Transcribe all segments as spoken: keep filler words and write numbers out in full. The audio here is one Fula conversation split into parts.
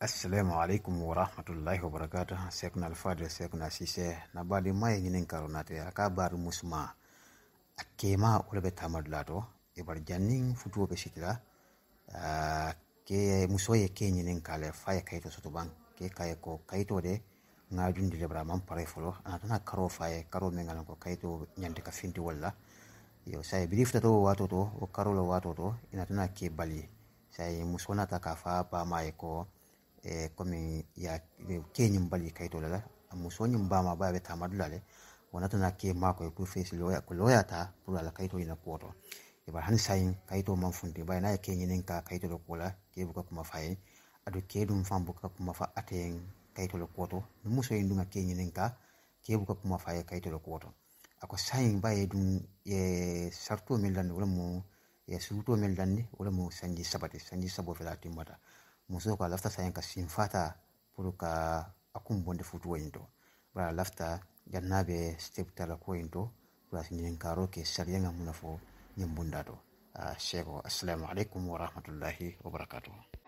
Assalamu alaikum wa rahmatullahi wa barakatuh. Sekna alfadil sekna sise na badi mai nginin karonate aka baru musma akema ulebe tamad lato ibar janning futu be sikira ke musoye ke nginin kale faya kaito sotoban ke kaye ko kaito de ngajundi le bra man pare folo anatana karo faye karo mengalan ko kaito nyande ka finti walla yo sai bilifta to wato to o karo lo wato to inatana ke bali sai musona ta kafa ba mai ko e komi ya kenyum bali kaito lala musonyum ba ma ba be tamadulale wonata na ke mako ku face loya ko loya ta pura la kaito ina koto e ba han sayin kaito man funde ba na kenyin ka kaito lo kola ke buka kuma fayi adu ke dum fam buka kuma fa aten kaito lo koto muso indunga kenyin ka ke buka kuma fayi kaito lo koto ako sayin ba e dum e sarto melan wala mo e suto melan ni wala mo sanji sabati sanji sabo fela timbata muso ka lafta sayan ka sinfata pour ka akum bonde futu wayindo bara lafta jannabe step tala ko yindo bara sin karo ke sariya munafo nyambunda do shego. Assalamu alaikum wa rahmatullahi wa barakatuh.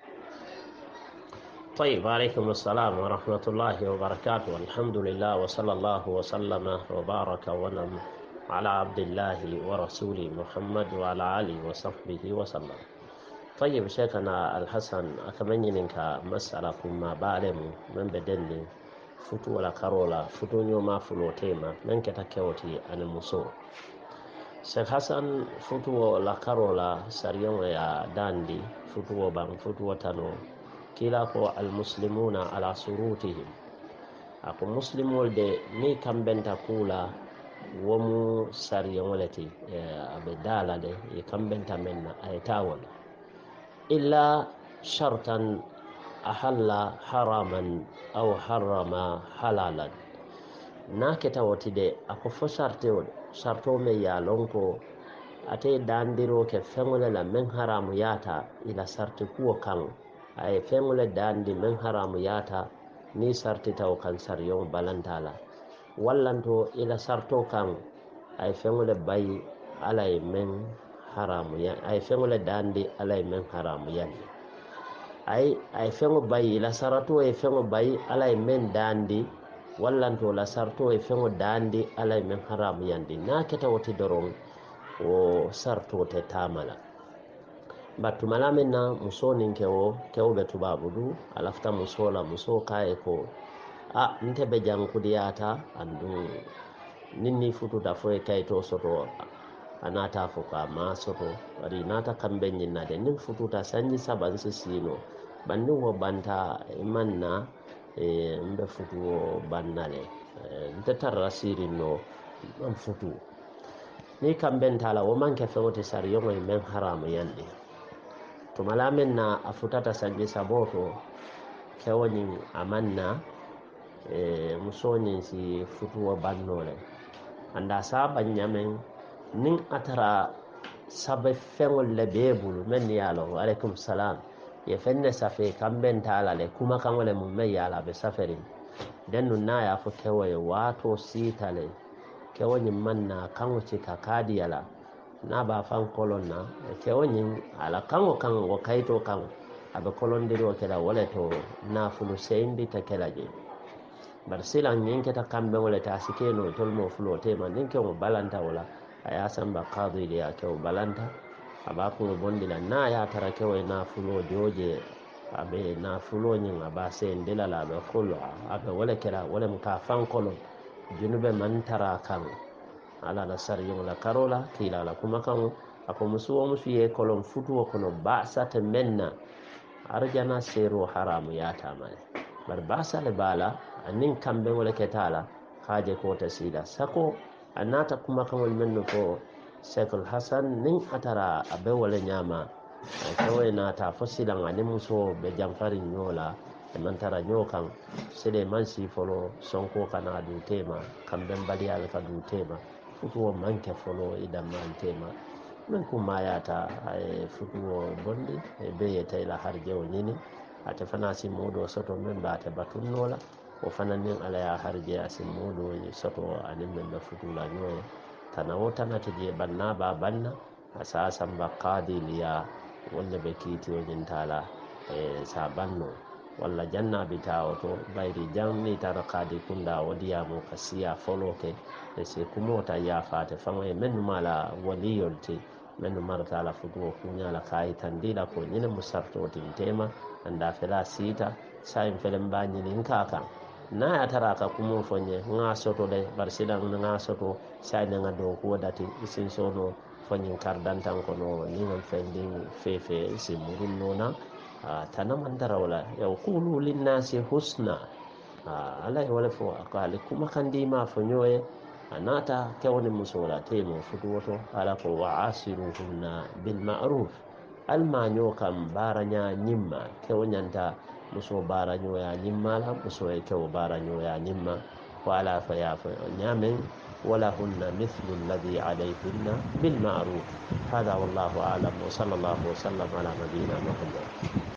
طيب وعليكم السلام ورحمة الله وبركاته. الحمد لله وصلى الله وسلم وبارك ونعم على عبد الله ورسوله محمد وعلى آله وصحبه وسلم. طيب شيخنا الحسن أكمني منك مسألة ما بعلم من بدل فتو ولا كارولا فتو يوما فلو تيما من كتكوتي عن المسو شيخ حسن فتو ولا كارولا سريون يا داندي فتو بان فتو تانو كلاكو المسلمون على سروتهم أكو مسلمون دي ني كم بنتا كولا ومو سريون التي أبدالا دي كم بنتا منا أي تاول إلا شرطا أحل حراما أو حرم حلالا ناكتا وتدي أكو فشرطو شرطو ميا لونكو أتي دانديرو كفنغل من حرام ياتا إلى شرطكو كان أي فنغل داندي من حرام ياتا ني شرطتو كان سريون بلانتالا ولانتو إلى شرطو كان أي فنغل باي علي من haram ya ay fengole dandi alay men haram yani ay ay fengo bayi la sarato e fengo bayi alay men dandi wallanto la sarto e fengo dandi alay men haram yandi na keta woti doron o sarto te tamala batu malamen na muso nin kewo kewo be tubabudu alafta muso la muso kae ko a nte be jankudiyata andu ninni futu da fo e kayto soto anata foka ma soto bari nata kambe nyina de nin fututa sanji saban sino banni wo banta manna e mbe futu wo bannale nte tarra siri no man futu ni kambe ntala wo manke fewote sar yomo men haram yandi to malamen na afutata sanji saboto kewoni amanna e musoni si futu wo bannole anda saba nyamen nin atara sabe fengol le bebulu men yalo alaikum salam ye fenne safe kamben tala le kuma kangole mum me yala be saferin dennu na ya fo kewoye wato sitale kewoni manna kango cika kadiyala na ba fan kolonna kewoni ala kango kango wo kayto kango abe kolondiro kala wala to na fulu seindi ta kelaje bar silan nin keta kambe wala ta sikeno tolmo fulo tema nin ke mo balanta wala aya samba qadi ya kew balanta abaku bondi la na ya tara kew na fulo joje abe na fulo nyin aba sen dela la be khulu abe wala kala wala muka fan kolo junube man tara kan ala la sar yung la karola kila la kuma kan ako musuwo musuye kolon futu kono ba sata menna arjana sero haramu ya tamale bar basa le bala anin kambe wala ketala haje ko ta sida sako anata kuma kamol menno ko Sheikh Hassan nin atara abe wala nyama kawai nata fasilan anin muso be jamfari nyola e man tara nyokan sede man si folo sonko kana du tema kamben bali al ka du tema futuwo manke folo idan man tema men kuma yata ay futuwo bondi e be yeta ila harje wonini ate fana si modo soto men ba te batunnola o fana nin ala ya harje asin modo soto anin men be futula nyoye tanawo tanata je banna ba banna asasan ba qadi liya wanda be kiti wajin tala e sabanno walla janna bitawo to bayri janni tara kadi kunda wadiyamu ka siya folo ke e se kumota yafate faŋo e mennu mala waliyol ti mennu marata la futuwo kuñala kayitandila ko ñine mu sartotin tema anda fela siita sayin felen mba ñinin ka kan na ya tara ka kumo fonye nga soto le bar sidan nga soto sai nga do ko dati isin sono fonyin kardantan ko no ni ngam fending fefe si murun nona tanaman darawla ya qulu lin nasi husna ala wala fo akali kuma kandi ma fonyoe anata kewni musola temo futuwoto ala ko wa asiruhunna bil ma'ruf almanyo kam baranya nyimma kewnyanta muso baranyo ya nyimma la muso e kew baranyo ya nyimma wala fa ya fa nyamen wala hunna mithlu alladhi alayhinna bil ma'ruf hada wallahu a'lam wa sallallahu wa sallam ala nabiyyina muhammad